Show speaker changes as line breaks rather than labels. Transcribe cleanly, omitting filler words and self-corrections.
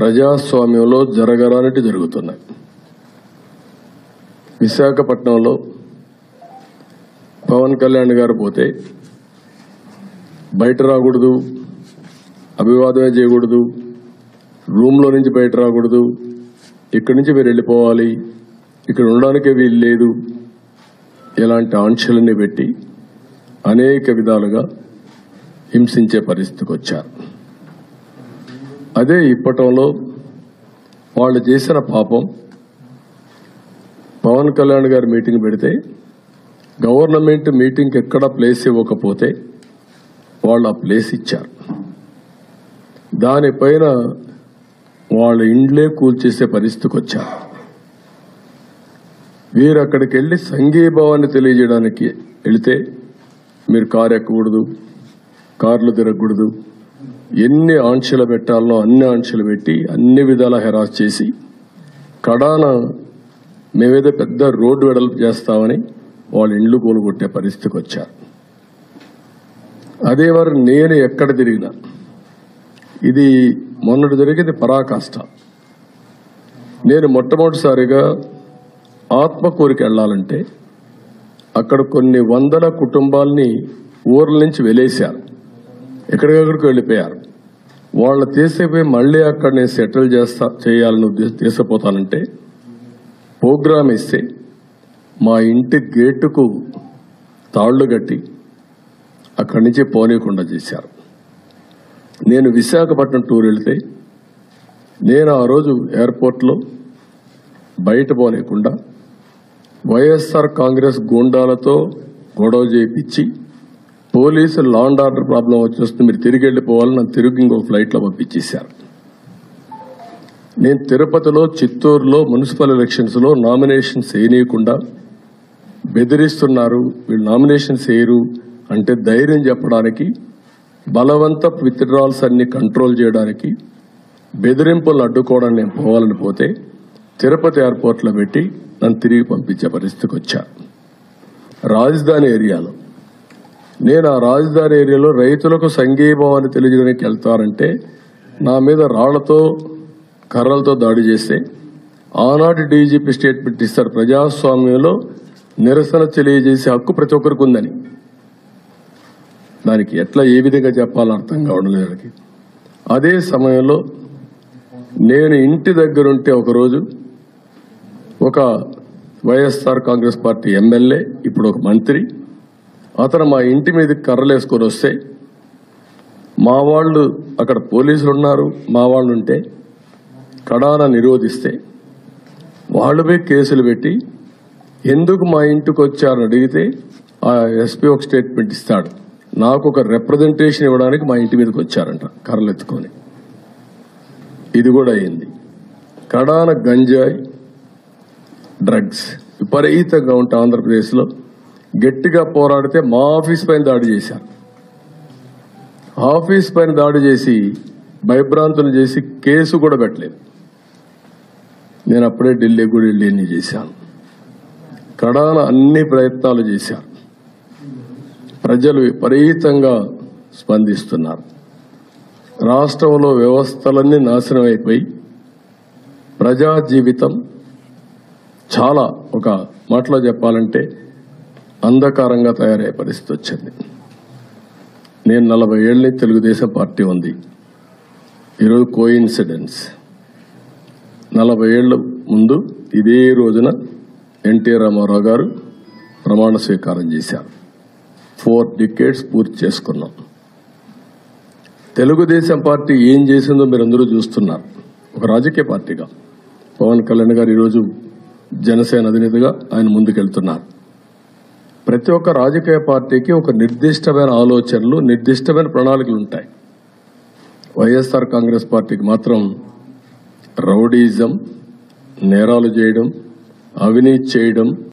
ప్రజాస్వామ్యంలో జరగరానిటి జరుగుతున్నాయి. విశాఖపట్నంలో పవన్ కళ్యాణ్ గారు పోతే బయట రాకూడదు, అభివాదమే చేయకూడదు, రూమ్లో నుంచి బయట రాకూడదు, ఇక్కడి నుంచి మీరు వెళ్ళిపోవాలి, ఇక్కడ ఉండడానికే వీలు లేదు, ఇలాంటి ఆంక్షలన్నీ పెట్టి అనేక విధాలుగా హింసించే పరిస్థితికి వచ్చారు. అదే ఇప్పటంలో వాళ్ళు చేసిన పాపం, పవన్ కళ్యాణ్ గారు మీటింగ్ పెడితే గవర్నమెంట్ మీటింగ్కి ఎక్కడ ప్లేస్ ఇవ్వకపోతే వాళ్ళు ఆ ప్లేస్ ఇచ్చారు. దానిపైన వాళ్ళ ఇండ్లే కూల్చేసే పరిస్థితికి వచ్చారు. వీరు అక్కడికి వెళ్లి సంఘీభావాన్ని తెలియజేయడానికి వెళితే మీరు కారు ఎక్కకూడదు, కార్లు తిరగకూడదు, ఎన్ని ఆంక్షలు పెట్టాలనో అన్ని ఆంక్షలు పెట్టి అన్ని విధాలా హెరాస్ చేసి కడాన మేమేదో పెద్ద రోడ్డు వెడల్పు చేస్తామని వాళ్ళ ఇండ్లు కూలగొట్టే పరిస్థితికి వచ్చారు. అదే వారు నేను ఎక్కడ తిరిగినా, ఇది మొన్నటి జరిగింది పరాకాష్ట. నేను మొట్టమొదటిసారిగా ఆత్మకూరుకి వెళ్లాలంటే అక్కడ కొన్ని వందల కుటుంబాలని ఊర్ల నుంచి వెలేశారు, ఎక్కడికక్కడికి వెళ్ళిపోయారు. వాళ్ళు తీసిపోయి మళ్లీ అక్కడ నేను సెటిల్ చేయాలని తీసుకుపోతానంటే ప్రోగ్రామ్ ఇస్తే మా ఇంటి గేటుకు తాళ్లు కట్టి అక్కడి నుంచి పోనీయకుండా చేశారు. నేను విశాఖపట్నం టూర్ వెళ్తే నేను ఆ రోజు ఎయిర్పోర్ట్లో బయట పోనీయకుండా వైఎస్ఆర్ కాంగ్రెస్ గూండాలతో గొడవ చేయించి పోలీసులు లా అండ్ ఆర్డర్ ప్రాబ్లం వచ్చేస్తుంది, మీరు తిరిగి వెళ్ళిపోవాలని నన్ను తిరిగి ఇంకొక ఫ్లైట్లో పంపించేశారు. నేను తిరుపతిలో, చిత్తూరులో మున్సిపల్ ఎలక్షన్స్ లో నామినేషన్స్ వేయనీయకుండా బెదిరిస్తున్నారు, వీళ్ళు నామినేషన్స్ వేయరు అంటే ధైర్యం చెప్పడానికి, బలవంత విత్డ్రాల్స్ అన్ని కంట్రోల్ చేయడానికి, బెదిరింపులను అడ్డుకోవడానికి నేను పోవాలని పోతే తిరుపతి ఎయిర్పోర్ట్లో పెట్టి నన్ను తిరిగి పంపించే పరిస్థితికి వచ్చా. రాజధాని ఏరియాలో నేను ఆ రాజధాని ఏరియాలో రైతులకు సంఘీభావాన్ని తెలియజేయడానికి వెళ్తారంటే నా మీద రాళ్లతో కర్రలతో దాడి చేస్తే ఆనాటి డీజీపీ స్టేట్మెంట్ ఇస్తారు, ప్రజాస్వామ్యంలో నిరసన తెలియజేసే హక్కు ప్రతి ఒక్కరికి ఉందని. దానికి ఎట్లా ఏ విధంగా చెప్పాలని అర్థం కావడం లేదు. అదే సమయంలో నేను ఇంటి దగ్గరుంటే ఒకరోజు ఒక వైఎస్ఆర్ కాంగ్రెస్ పార్టీ ఎమ్మెల్యే, ఇప్పుడు ఒక మంత్రి, అతను మా ఇంటి మీద కర్రలేసుకొని వస్తే మా వాళ్ళు అక్కడ పోలీసులు ఉన్నారు, మా వాళ్ళు ఉంటే కడాన నిరోధిస్తే వాళ్ళపై కేసులు పెట్టి ఎందుకు మా ఇంటికి వచ్చారని అడిగితే ఆ ఎస్పీ ఒక స్టేట్మెంట్ ఇస్తాడు, నాకు ఒక రిప్రజెంటేషన్ ఇవ్వడానికి మా ఇంటి మీదకి వచ్చారంట కర్రలెత్తుకొని. ఇది కూడా అయింది. కడాన గంజాయి, డ్రగ్స్ విపరీతంగా ఉంటే ఆంధ్రప్రదేశ్లో గట్టిగా పోరాడితే మా ఆఫీస్ పైన దాడి చేశారు. ఆఫీస్ పైన దాడి చేసి భయభ్రాంతులు చేసి కేసు కూడా పెట్టలేదు. నేను అప్పుడే ఢిల్లీ కూడా వెళ్ళి ఎన్ని చేశాను. కడాన అన్ని ప్రయత్నాలు చేశారు. ప్రజలు విపరీతంగా స్పందిస్తున్నారు. రాష్ట్రంలో వ్యవస్థలన్నీ నాశనం అయిపోయి ప్రజా జీవితం చాలా, ఒక మాటలో చెప్పాలంటే అంధకారంగా తయారయ్యే పరిస్థితి వచ్చింది. నేను 40 ఏళ్ళ తెలుగుదేశం పార్టీ ఉంది. ఈరోజు కోయిన్సిడెన్స్, 40 ఏళ్ల ముందు ఇదే రోజున ఎన్టీ రామారావు గారు ప్రమాణ స్వీకారం చేశారు. 4 decades పూర్తి చేసుకున్నాం. తెలుగుదేశం పార్టీ ఏం చేసిందో మీరందరూ చూస్తున్నారు. ఒక రాజకీయ పార్టీగా పవన్ కళ్యాణ్ గారు ఈరోజు జనసేన అధినేతగా ఆయన ముందుకెళ్తున్నారు. ప్రతి ఒక్క రాజకీయ పార్టీకి ఒక నిర్దిష్టమైన ఆలోచనలు, నిర్దిష్టమైన ప్రణాళికలు ఉంటాయి. వైఎస్ఆర్ కాంగ్రెస్ పార్టీకి మాత్రం రౌడీజం, నేరాలు చేయడం, అవినీతి చేయడం,